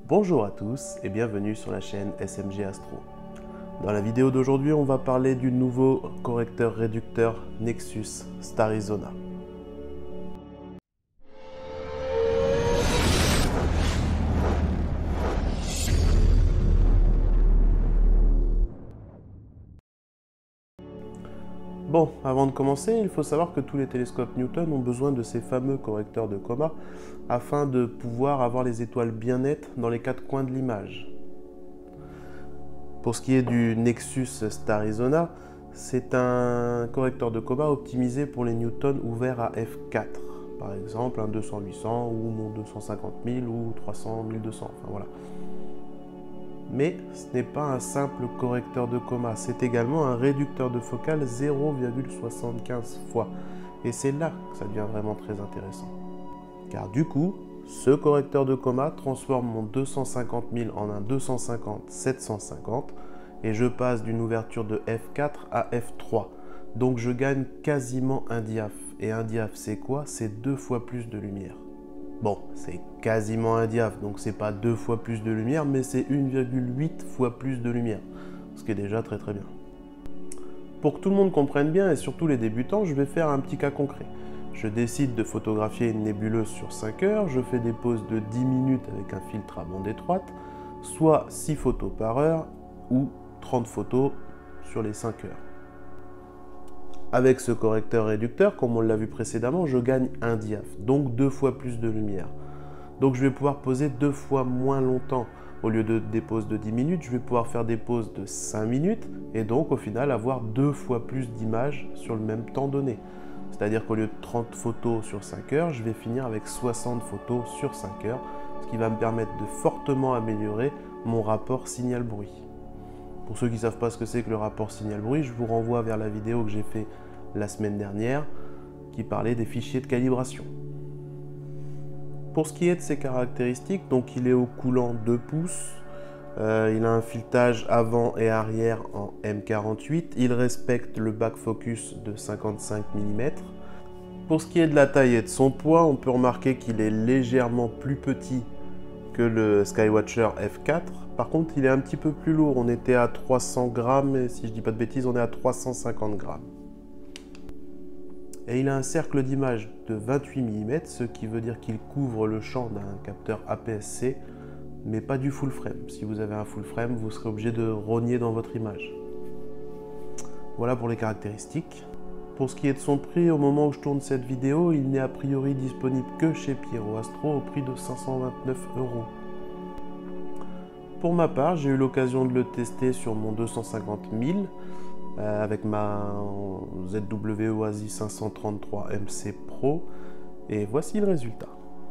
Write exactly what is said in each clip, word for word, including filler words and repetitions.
Bonjour à tous et bienvenue sur la chaîne S M G Astro. Dans la vidéo d'aujourd'hui, on va parler du nouveau correcteur réducteur Nexus Starizona. Bon, avant de commencer, il faut savoir que tous les télescopes Newton ont besoin de ces fameux correcteurs de coma afin de pouvoir avoir les étoiles bien nettes dans les quatre coins de l'image. Pour ce qui est du Nexus Starizona, c'est un correcteur de coma optimisé pour les Newton ouverts à F quatre. Par exemple, un deux cents huit cents ou mon deux cent cinquante mille ou trois cents mille deux cents, enfin voilà. Mais ce n'est pas un simple correcteur de coma, c'est également un réducteur de focale zéro virgule soixante-quinze fois. Et c'est là que ça devient vraiment très intéressant. Car du coup, ce correcteur de coma transforme mon deux cent cinquante mille en un deux cent cinquante sept cent cinquante et je passe d'une ouverture de F quatre à F trois. Donc je gagne quasiment un diaph. Et un diaph c'est quoi? C'est deux fois plus de lumière. Bon, c'est quasiment un diaph, donc c'est pas deux fois plus de lumière, mais c'est une virgule huit fois plus de lumière, ce qui est déjà très très bien. Pour que tout le monde comprenne bien, et surtout les débutants, je vais faire un petit cas concret. Je décide de photographier une nébuleuse sur cinq heures, je fais des pauses de dix minutes avec un filtre à bande étroite, soit six photos par heure, ou trente photos sur les cinq heures. Avec ce correcteur réducteur, comme on l'a vu précédemment, je gagne un diaph, donc deux fois plus de lumière. Donc je vais pouvoir poser deux fois moins longtemps. Au lieu de des pauses de dix minutes, je vais pouvoir faire des pauses de cinq minutes et donc au final avoir deux fois plus d'images sur le même temps donné. C'est-à-dire qu'au lieu de trente photos sur cinq heures, je vais finir avec soixante photos sur cinq heures, ce qui va me permettre de fortement améliorer mon rapport signal-bruit. Pour ceux qui ne savent pas ce que c'est que le rapport signal-bruit, je vous renvoie vers la vidéo que j'ai fait la semaine dernière qui parlait des fichiers de calibration. Pour ce qui est de ses caractéristiques, donc il est au coulant deux pouces, euh, il a un filetage avant et arrière en M quarante-huit, il respecte le back focus de cinquante-cinq millimètres. Pour ce qui est de la taille et de son poids, on peut remarquer qu'il est légèrement plus petit que le Skywatcher F quatre. Par contre, il est un petit peu plus lourd. On était à trois cents grammes et si je dis pas de bêtises, on est à trois cent cinquante grammes. Et il a un cercle d'image de vingt-huit millimètres, ce qui veut dire qu'il couvre le champ d'un capteur A P S C, mais pas du full frame. Si vous avez un full frame, vous serez obligé de rogner dans votre image. Voilà pour les caractéristiques. Pour ce qui est de son prix, au moment où je tourne cette vidéo, il n'est a priori disponible que chez Pyro Astro au prix de cinq cent vingt-neuf euros. Pour ma part, j'ai eu l'occasion de le tester sur mon deux cent cinquante mille euh, avec ma Z W Oasis cinq cent trente-trois M C Pro et voici le résultat.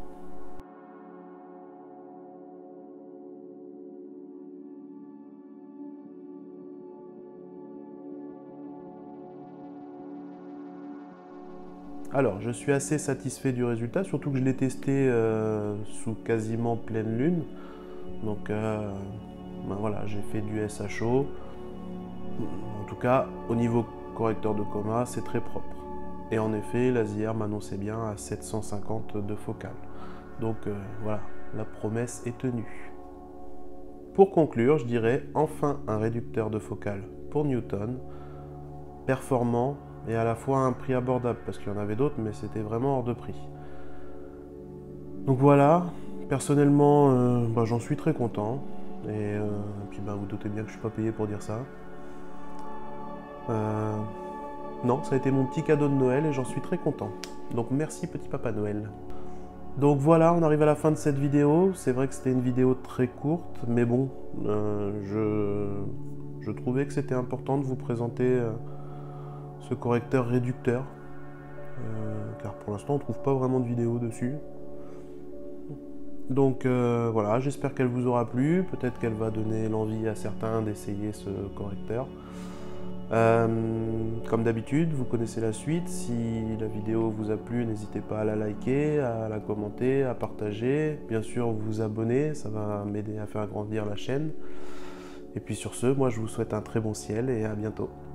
Alors, je suis assez satisfait du résultat, surtout que je l'ai testé euh, sous quasiment pleine lune. Donc, euh, ben voilà, j'ai fait du S H O. En tout cas, au niveau correcteur de coma, c'est très propre. Et en effet, l'A S I R m'annonçait bien à sept cent cinquante de focale. Donc euh, voilà, la promesse est tenue. Pour conclure, je dirais enfin un réducteur de focale pour Newton, performant, et à la fois à un prix abordable, parce qu'il y en avait d'autres, mais c'était vraiment hors de prix. Donc voilà, personnellement, euh, bah, j'en suis très content. Et euh, puis bah, vous doutez bien que je ne suis pas payé pour dire ça. Euh, non, ça a été mon petit cadeau de Noël et j'en suis très content. Donc merci petit Papa Noël. Donc voilà, on arrive à la fin de cette vidéo. C'est vrai que c'était une vidéo très courte, mais bon, euh, je, je trouvais que c'était important de vous présenter... Euh, ce correcteur réducteur, euh, car pour l'instant on ne trouve pas vraiment de vidéo dessus. Donc euh, voilà, j'espère qu'elle vous aura plu, peut-être qu'elle va donner l'envie à certains d'essayer ce correcteur. Euh, comme d'habitude, vous connaissez la suite, si la vidéo vous a plu, n'hésitez pas à la liker, à la commenter, à partager, bien sûr vous abonner, ça va m'aider à faire grandir la chaîne. Et puis sur ce, moi je vous souhaite un très bon ciel et à bientôt.